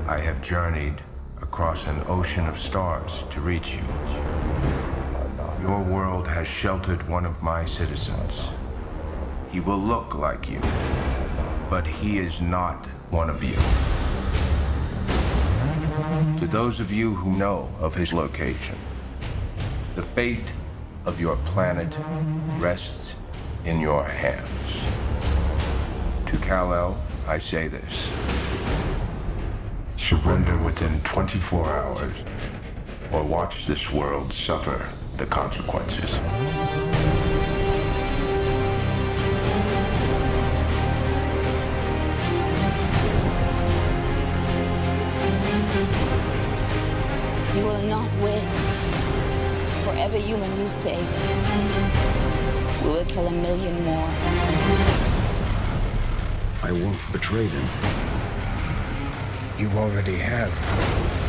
I have journeyed across an ocean of stars to reach you. Your world has sheltered one of my citizens. He will look like you, but he is not one of you. To those of you who know of his location, the fate of your planet rests in your hands. To Kal-El, I say this. Surrender within 24 hours, or watch this world suffer the consequences. You will not win. For every human you save, we will kill 1 million more. I won't betray them. You already have.